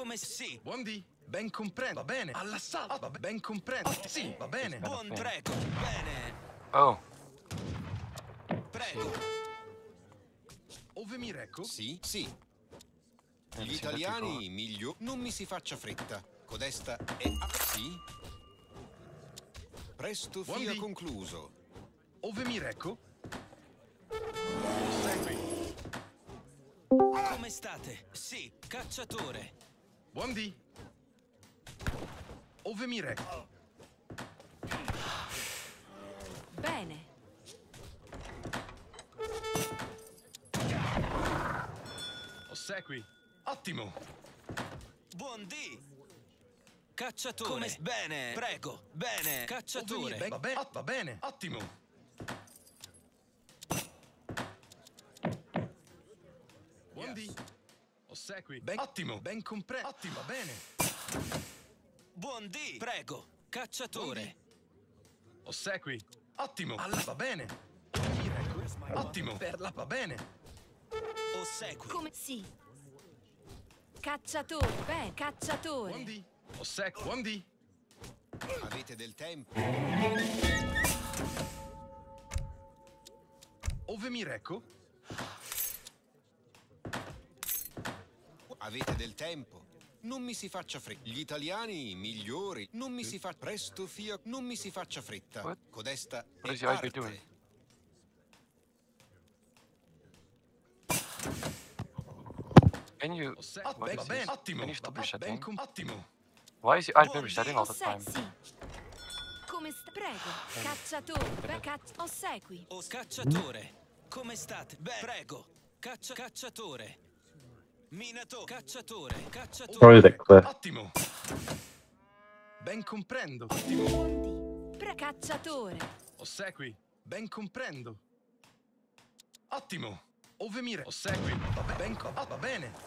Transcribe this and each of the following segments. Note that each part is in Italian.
Come sì. Buondì. Ben comprendo. Va bene. All'assalto. Va ben comprendo. Sì, va bene. Buon prego. Bene. Oh. Prego. Ove mi recco? Sì, sì. Gli italiani migliori. Non mi si faccia fretta. Codesta è... Sì. Presto fia Buondì. concluso. Ove mi recco? Segui. Come state? Sì, cacciatore. Buondì. Ove mi recco? Bene. Ossequi. Ottimo. Buondì. Cacciatore. Come bene. Prego. Bene. Cacciatore. Va bene. Va bene. Ottimo. Buondì. Ossequi. Ben ottimo. Ben compreso. Ottimo. Va bene. Buondì. Prego. Cacciatore. Ossequi. Ottimo. Va bene. Mi recco. Ottimo. Va bene. Ossequi. Come sì. Cacciatore. Bene. Cacciatore. Buondì. Ossequi. Buondì. Avete del tempo? Ove mi recco? Avete del tempo? Non mi si faccia fretta. Gli italiani migliori. Non mi si fa presto fia. Non mi si faccia fretta. What? Codesta What is è the IP doing? arte. Can you... Ossequi. What Va is bene. this? Ottimo. Can you stop Ben resetting? ottimo. Why is the IP resetting all the time? Sì. Come sta? Prego. Cacciatore. Ossequi. Cacciatore. Come state? Prego. Cacciatore. Minato. Cacciatore. Cacciatore. Protect. Ottimo. Ben comprendo. Ottimo. Buondì. Cacciatore. Ossequi. Ben comprendo. Ottimo. Ove mi recco? Ossequi. Va bene.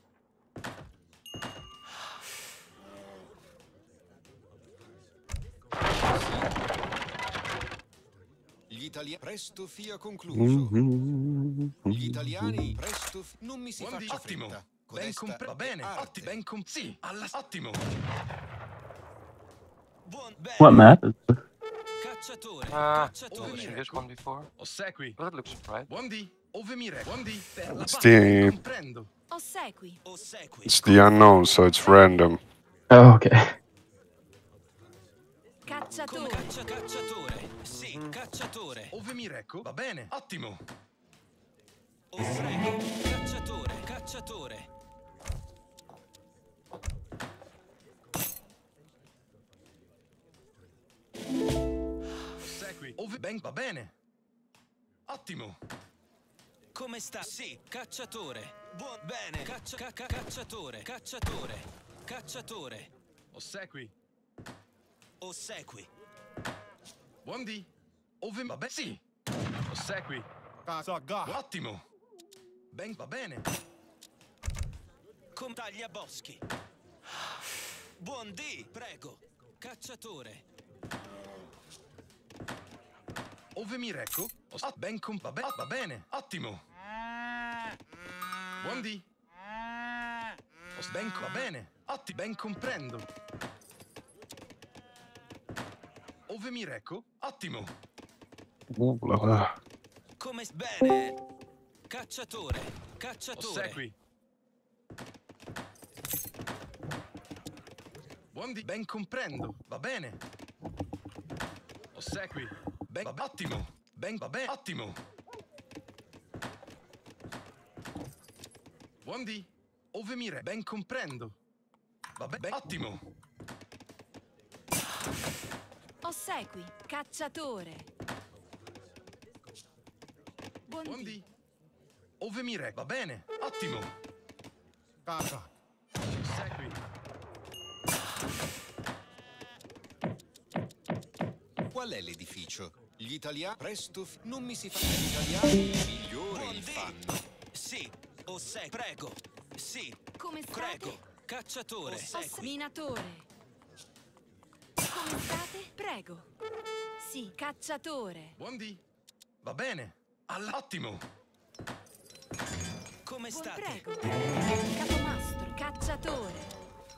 Gli italiani presto fia concluso. Gli italiani presto non mi si Buondì. faccia Ottimo. fretta. Ben Codesta va è bene. arte. Sì. Ottimo. Bene. What map? Cacciatore. I've Cacciatore. seen this one before. Ossequi. But it looks right. Buondì. Ove mi recco? Buondì. Per la It's ben the comprendo. Ossequi. Ossequi. it's the unknown, so it's random. Oh, okay. Come Cacciatore. cacciatore. Sì, cacciatore. Ove mi recco? Va bene. Ottimo. Prego. Cacciatore. Cacciatore. Ossequi. Ove ben va bene. Ottimo. Come sta? Sì, cacciatore. Bene. Cacciatore. Cacciatore. Cacciatore. Ossequi. Ossequi. Buondì. Ove va bene. Sì. Ossequi. Ottimo. Ben va bene. Con tagliaboschi. Buondì, prego. Cacciatore. Ove mi recco? Ben va bene. Ottimo. Buondì. Ben va bene. Ben comprendo. Ove mi recco? Ottimo. Come bene. Cacciatore. Cacciatore. Ossequi. Buondì. Ben comprendo. Va bene. Ossequi. Ben ottimo. Ben va bene. Ottimo. Buondì. Ove mi recco? Ben comprendo. Va bene. Ottimo. Ossequi. Cacciatore. Buondì. Buondì. Ove mi recco? Va bene. Ottimo. Ossequi. Qual è l'edificio? Gli italiani presto non mi si fa. Gli italiani migliore il fanno. Sì. Prego. Sì. Come state? Prego. Cacciatore. Minatore. Come state? Prego. Sì, cacciatore. Buondì. Va bene. Ottimo. Come state? Prego. Capomastro, cacciatore.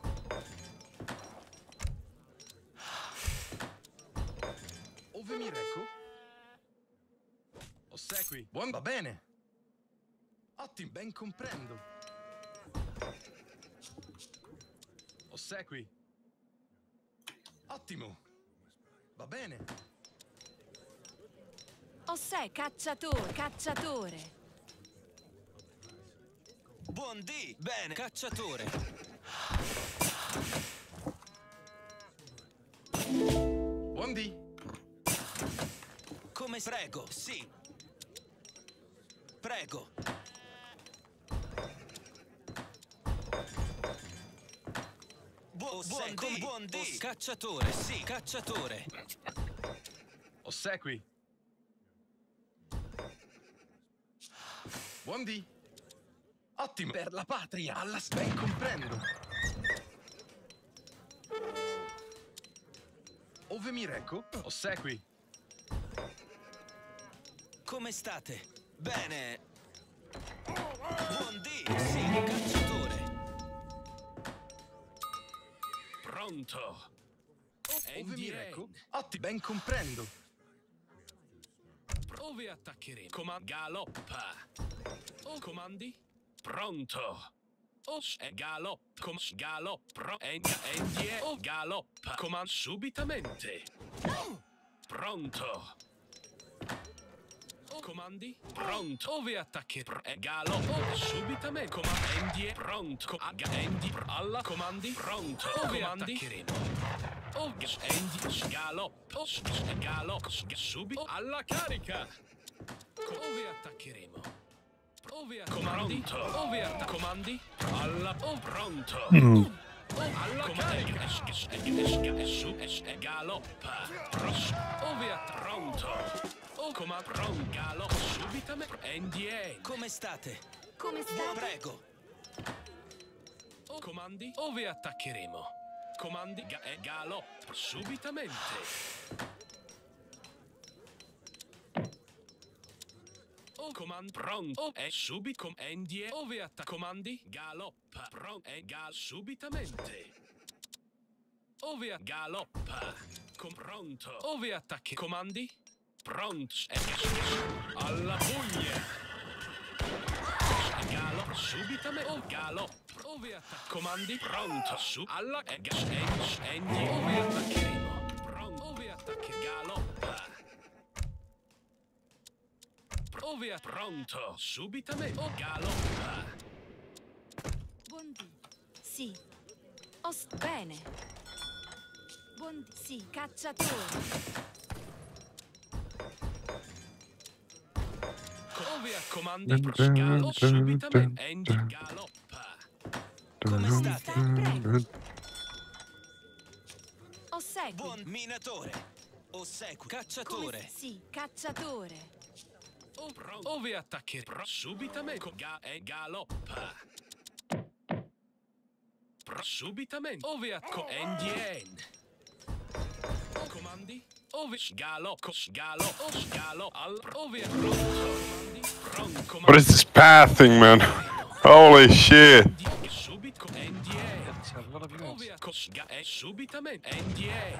Ove mi reco? Ossequi. Buon, va bene. Ottimo, ben comprendo. Ossequi. Ottimo. Va bene. Cacciatore, cacciatore. Buon D. Bene. Cacciatore. Buon D. Come prego. Sì. Prego. Buon D. Cacciatore. Sì. Cacciatore. Ossequi. Buon D. Ottimo. Per la patria. Alla ben comprendo. Ove mi reco? Ossequi. Come state? Bene. Buon D. Sì. Cacciatore. Pronto. Ove mi reco? Ottimo. Ben comprendo. Ove attaccheremo? Galoppa. O comandi? Pronto. Galoppa. Galoppa. O galoppa. Comand subitamente. Pronto. O comandi? Pronto. Ove attaccheremo? Galoppa. Subitamente. Comandi. Pronto. Alla comandi? Pronto. Ove attaccheremo? Galoppo, subito alla carica. Ove attaccheremo? Ove comandi? Ove comandi? Alla pronto. Alla carica. Galoppa. Ove pronto. O pronto. Galoppo subitamente. Come state? Come state? Prego. O comandi? Ove attaccheremo? Comandi galoppo subitamente. O comand pronto e subito comandi ove comandi galoppa pronto e subitamente. Ove galoppa pronto ove attacchi comandi pronto e alla pugna. Galoppo subitamente o galoppo. Ove attacco comandi pronto su alla egli ove attaccheremo pronto ove attacchi galoppa ove pronto subitamente o galoppa Buon D. Sì. Bene. Buon D. Sì. Cacciatore. ove a comandi galoppa subitamente egli galoppa. Come state? Prego. Ossequi. Buon minatore. Ossequi. Cacciatore. Sì. Cacciatore. Ove attaccheremo subitamente galoppa. Subitamente ove endien. Comandi? Ove galoppo al ove pronto. What is this pathing, man? Holy shit. Subito endien. It's a lot of units. Ove subitamente endien.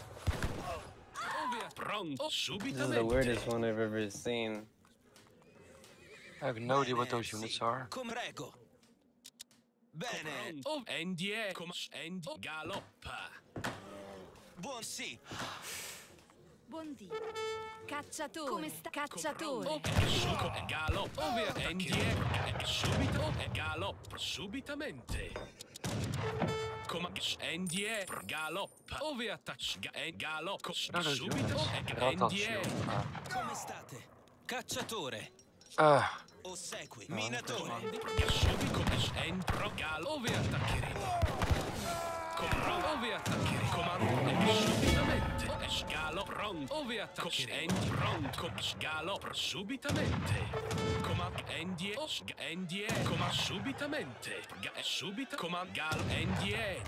Ove pronto This is the subitamente. weirdest one I've ever seen. I have no idea what those units are. Come prego. Bene. Endien. Galoppa. Buon sì. Buon D. Cacciatore. Come sta? Cacciatore. Galoppo ove endien. Subito galoppo subitamente. Come endien. Galoppa ove attacca galoppo No, those subito units. They're all endien. Come state? Cacciatore. Ossequi. Minatore. Subito entro galoppo ove attaccheremo. Ove attaccheremo. Comando subitamente. Scalo pronto. Ove attaccheremo. Pronto. Scalo subitamente. Comando endien. Comando subitamente. Subito. Comando gal endien.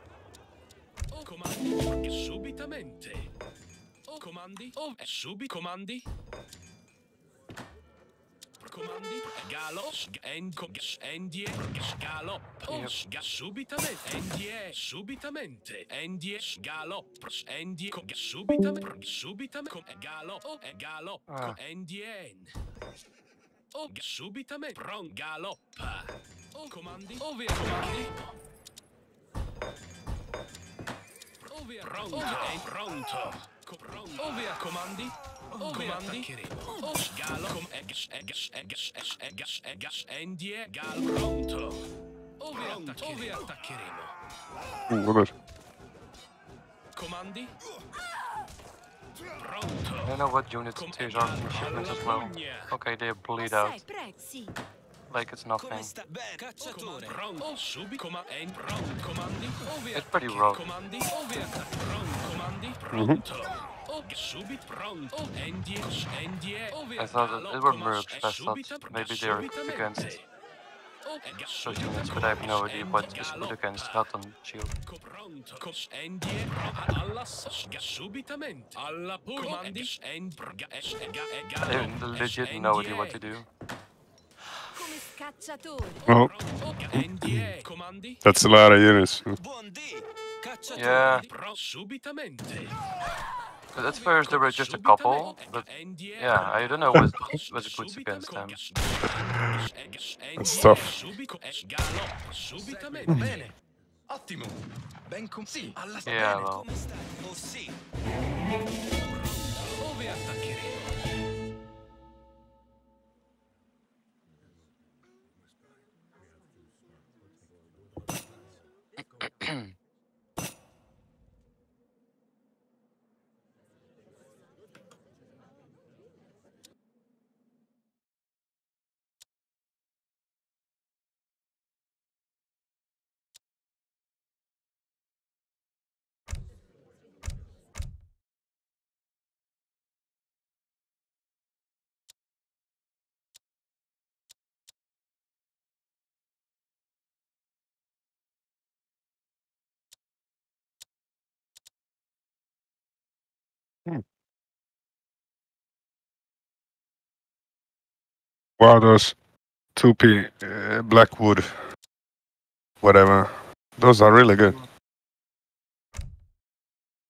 Comandi subitamente. Comandi. Subito. Comandi. Comandi, galo, endie, galoppo, subitamente, subitamente, galoppo, subitamente, galoppo, endien. Subitamente, galoppa. Comandi, ovvia, comandi. Ovvia, pronto. Ovvia, comandi. Comandi. Galo, endie, gal, pronto. Ovvia, attaccheremo. What is? Comandi. I Pronto. don't know what units these are from shipments as well. Okay, they bleed out. Prego, sì. Like it's Come nothing. sta? Bene, cacciatore. Pronto, comandi, ovvia. It's pretty rough. Comandi, ovvia, comandi, pronto. Subito, pronto. Endie, ovvia. I thought that it were mercs, I thought maybe they're against those units, but I have no idea what is good against, not on shield. Pronto, endie, alla subitamente. Alla comandi, I have legit no idea what to do. Come scacciatore. Well, endie, comandi. that's a lot of units. Buon D. Cacciatore. Yeah, Subitamente. but at first there were just a couple, but yeah, I don't know what it puts against them. That's tough. Subitamente. Bene. Ottimo. Ben sì. Alla Yeah, bene. well, Come sta? Oh sì. Dove attaccheremo? Wow, those 2P Blackwood, whatever. Those are really good.